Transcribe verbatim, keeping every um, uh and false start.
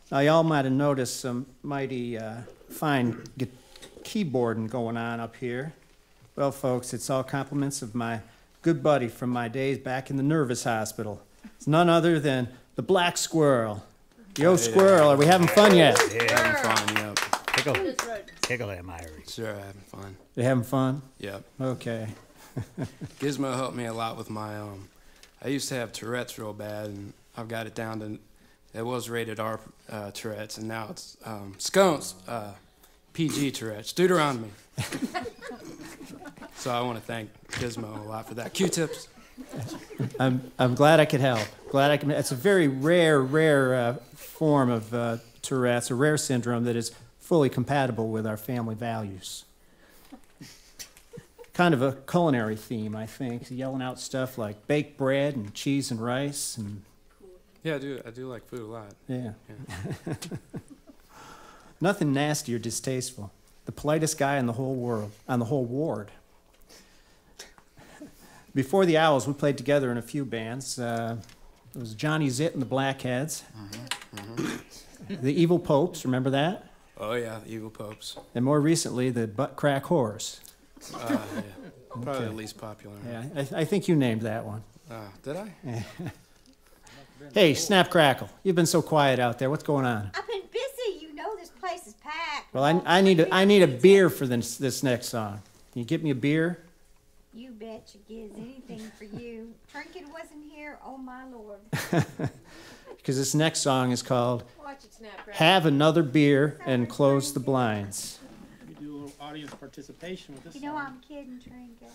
Now, y'all might have noticed some mighty uh, fine gu- keyboarding going on up here. Well, folks, it's all compliments of my good buddy from my days back in the nervous hospital. It's none other than the Black Squirrel. Yo, Squirrel, are we having fun yet? Yeah, having fun, yep. Tickle, tickle him, Irie. Sure, having fun. You having fun? Yep. Okay. Gizmo helped me a lot with my, um, I used to have Tourette's real bad, and I've got it down to, it was rated R uh, Tourette's, and now it's um, scones, uh, P G Tourette's, Deuteronomy. So I want to thank Gizmo a lot for that. Q-tips. I'm, I'm glad I could help. Glad I can. It's a very rare, rare uh, form of uh, Tourette's, a rare syndrome that is fully compatible with our family values. Kind of a culinary theme, I think, yelling out stuff like baked bread and cheese and rice and. Yeah, I do. I do like food a lot. Yeah. yeah. Nothing nasty or distasteful. The politest guy in the whole world, on the whole ward. Before the Owls, we played together in a few bands. Uh, it was Johnny Zitt and the Blackheads. Mm-hmm. Mm-hmm. The Evil Popes, remember that? Oh yeah, the Evil Popes. And more recently, the Butt Crack Whores. Uh, yeah. Probably Okay. the least popular. Yeah, I, th I think you named that one. Uh, did I? Hey, Snap Crackle, you've been so quiet out there. What's going on? I've been busy. You know this place is packed. Well, I, I need a, I need a beer for this, this next song. Can you get me a beer? You betcha, Giz. Anything for you. Trinket wasn't here. Oh, my Lord. Because this next song is called Watch it snap, right? Have Another Beer and Close the Blinds. We do a little audience participation with this You know song. I'm kidding, Trinket.